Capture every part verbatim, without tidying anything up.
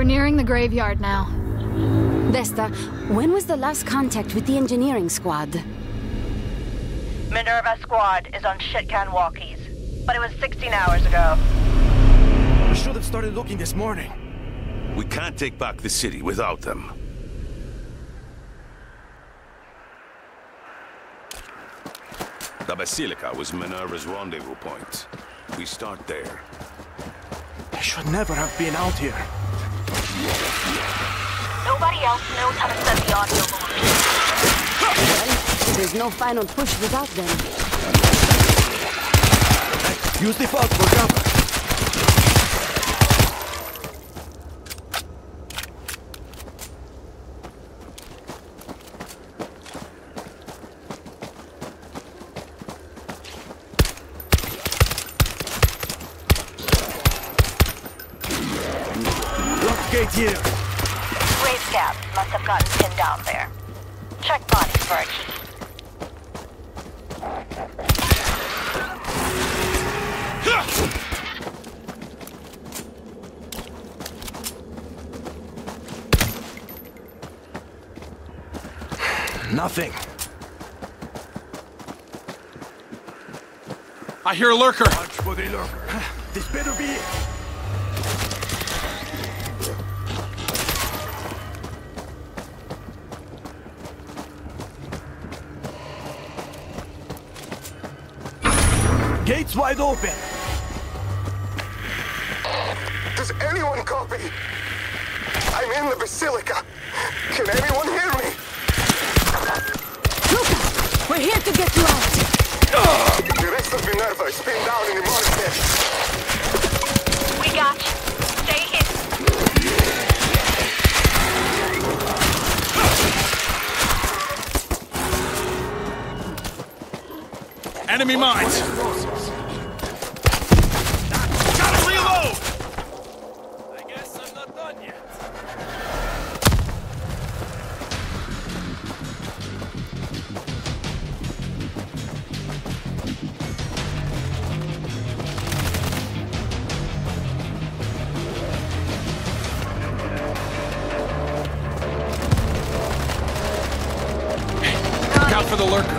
We're nearing the graveyard now. Vesta, when was the last contact with the engineering squad? Minerva squad is on Shitcan walkies, but it was sixteen hours ago. We should have started looking this morning. We can't take back the city without them. The Basilica was Minerva's rendezvous point. We start there. I should never have been out here. Nobody else knows how to set the audio Well, there's no final push without them. Hey, use the fog for cover. Gate here. Grave scabs must have gotten pinned down there. Check bodies for a key. Nothing. I hear a lurker. Watch for the lurker. This better be it. Gates wide open. Does anyone copy? I'm in the Basilica. Can anyone hear me? Luca, we're here to get you out. The rest of Minerva is pinned down in the monastery. We got you. Stay hidden. Enemy mines! Gotta reload! I guess I'm not done yet. Look out for the lurker.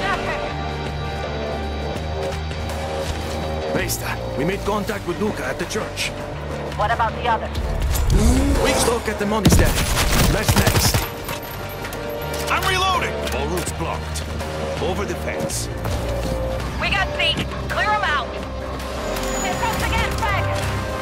Vesta, we made contact with Luca at the church. What about the others? We stuck at the monastery. That's next. I'm reloading! All routes blocked. Over the fence. We got Zeke. Clear them out. Hit us again, faggot.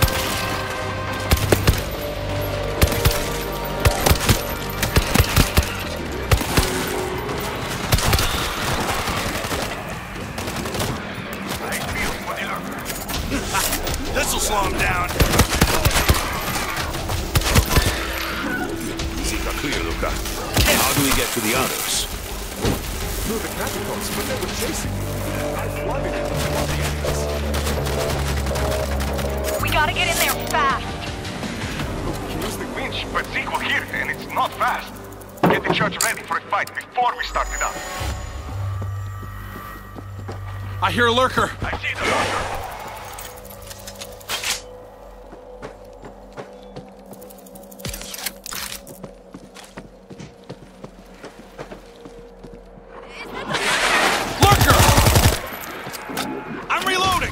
This'll slow him down. Zika clear, Luca. How do we get to the others? Through the catacombs, but they were chasing me. I flooded into the We gotta get in there fast. Use the winch, but Zeke will hear it, and it's not fast. Get the church ready for a fight before we start it up. I hear a lurker. I see the lurker. Lurker! I'm reloading!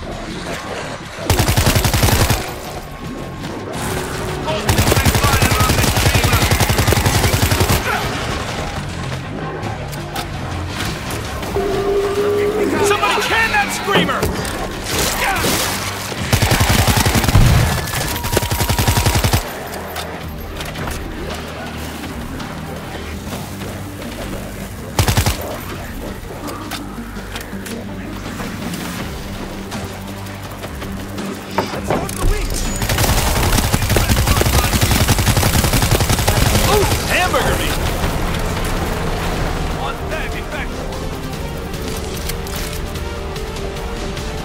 Somebody can that screamer! Hamburger meat! On that, in fact.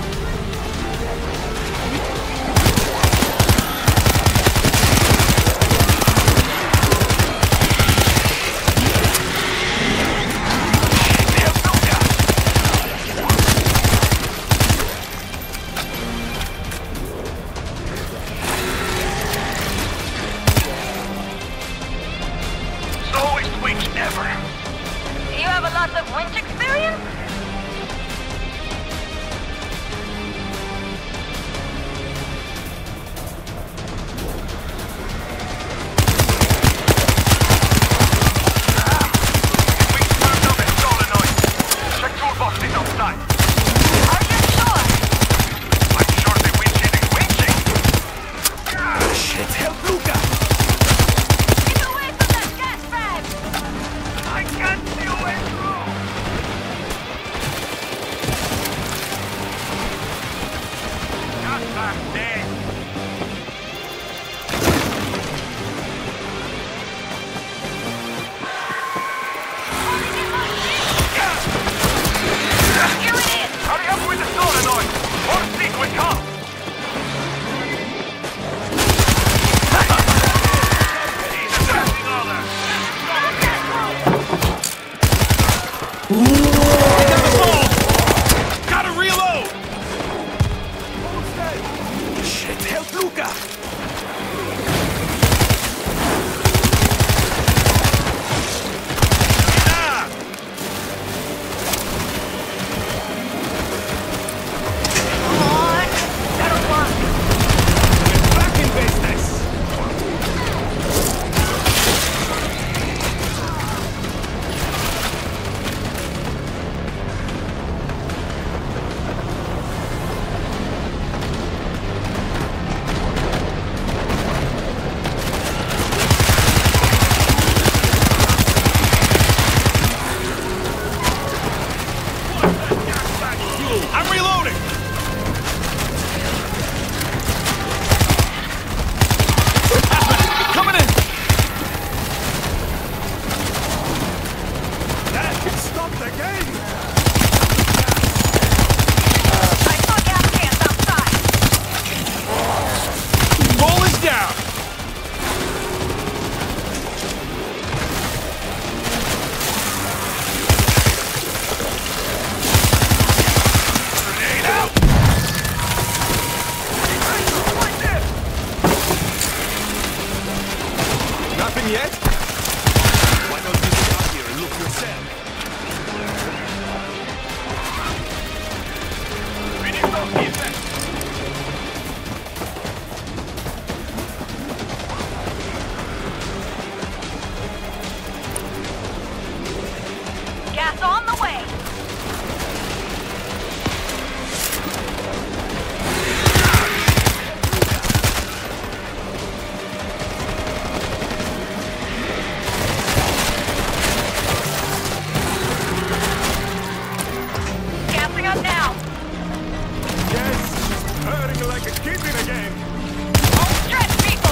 skipping again. Don't stretch, people!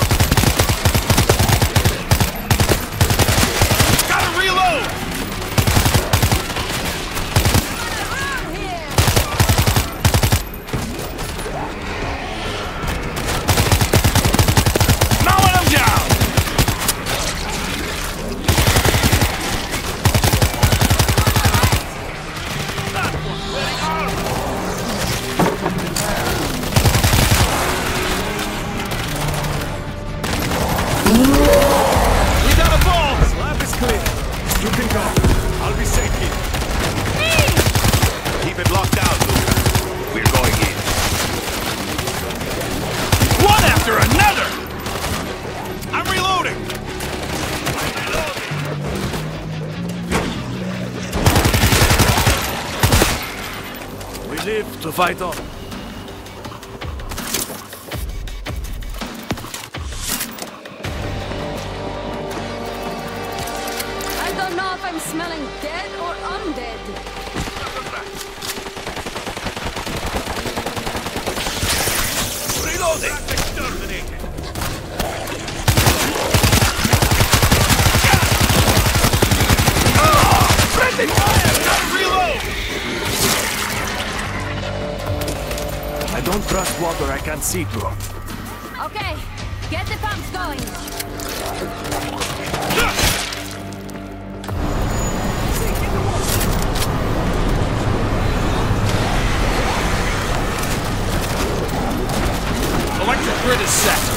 Gotta reload! Mowing them down! We got a ball! Lab is clear. You can go. I'll be safe here. Keep it locked down, Luke. We're going in. One after another! I'm reloading! We live to fight on. I don't know if I'm smelling dead or undead. Reloading! Friendly fire! Gotta reload! I don't trust water I can't see through. Okay, get the pumps going. Electric grid is set.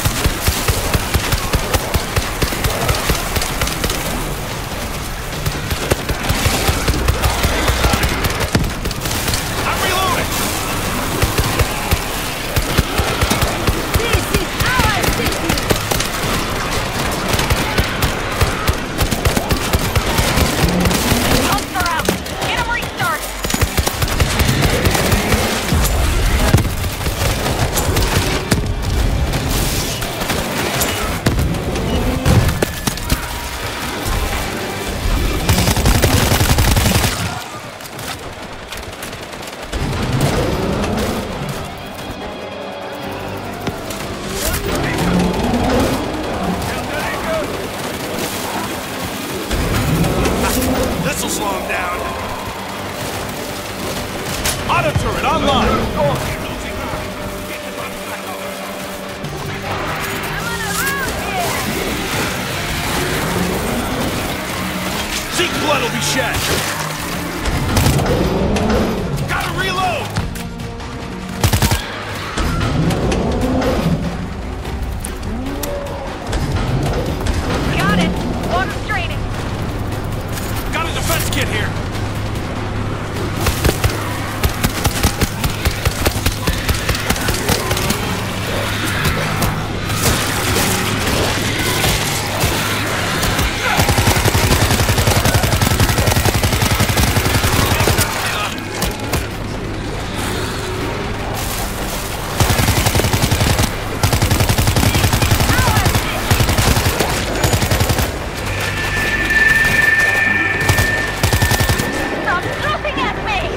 I'm reloading! This is our city! Pumps are out! Get them restarted! This'll slow him down. Auto turret online. Zeke blood will be shed. Gotta reload. Got it! Water's draining! Got a defense kit here. Stop looking at me!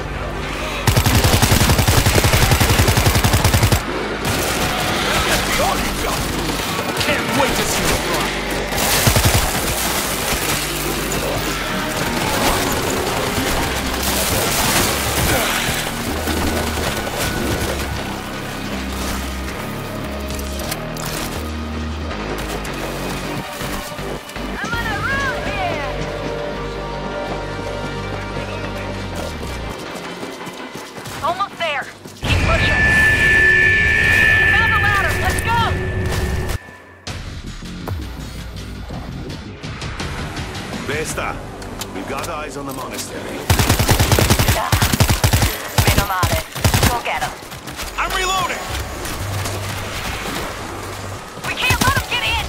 Can't wait to see the fly. I'm on a route here! Almost there. Keep pushing. Found the ladder. Let's go! Vesta, we've got eyes on the monastery. Yeah. Been on it. Go get him. I'm reloading. We can't let him get in!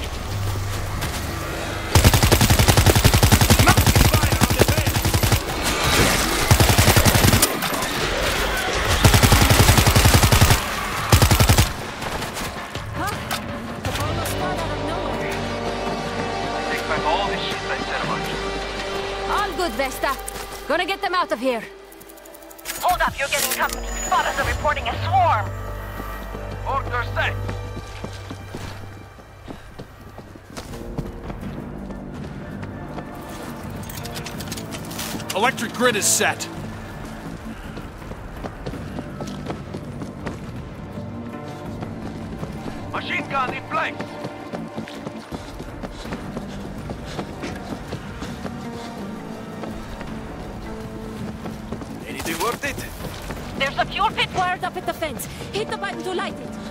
Huh? The ball started out of nowhere. Take back all this shit I said about you. All good, Vesta. Gonna get them out of here. Hold up, you're getting company. Spotters are reporting a swarm. Order set. Electric grid is set. Machine gun in place. Anything worth it? There's a fuel pit wired up at the fence. Hit the button to light it.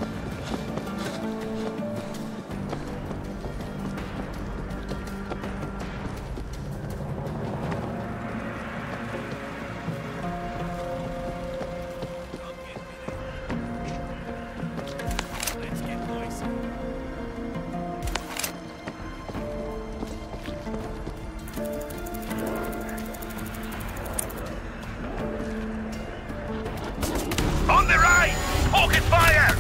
Let's get noisy. On the right! Pocket fire!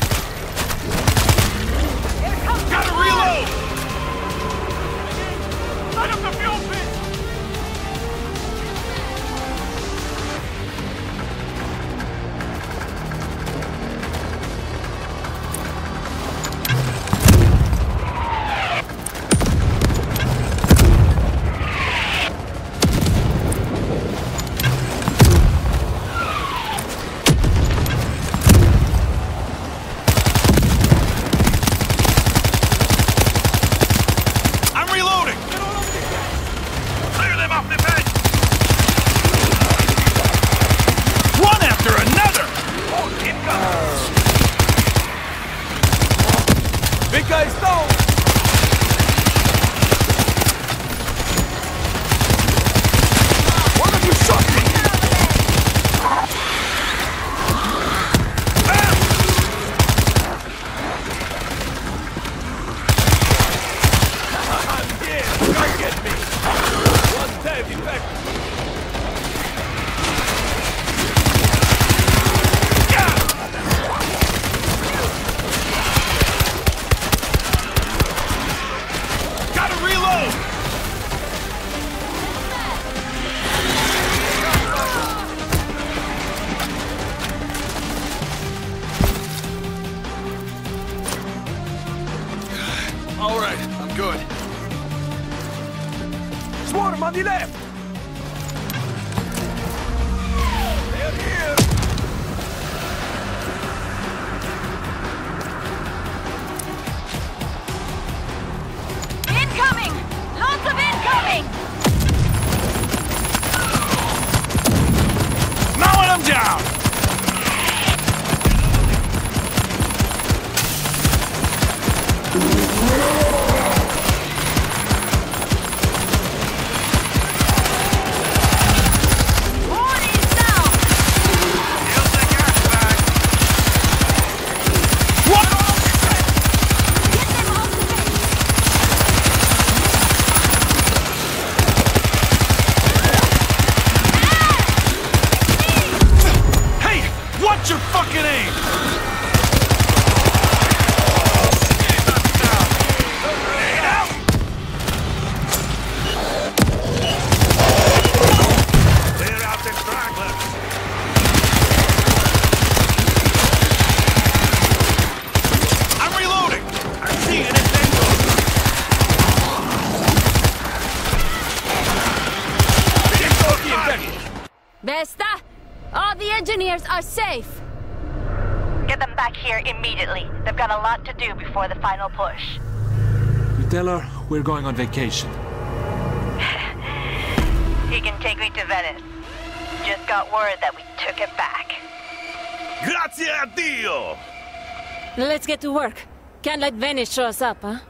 Here comes Gotta reload! Light up the fuel pit! I'm reloading! Clear them off the bench! One after another! Oh, incoming! Big guy's down! One of you shot me! Bam! I'm dead! Come get me! One dead, effect! Gotta reload! All right, I'm good. Swarm on the left! They're here! Incoming! Lots of incoming! Mowing them down! Warning now! Here's the gas bag. What? Get them off the fence! Hey, watch your fucking aim! Grenade out! Clear out the stragglers! I'm reloading! I'm seeing an incendio! Vesta, all the engineers are safe. Get them back here immediately. They've got a lot to do before the final push. You tell her we're going on vacation. He can take me to Venice. Just got word that we took it back. Grazie a Dio! Let's get to work. Can't let Venice show us up, huh?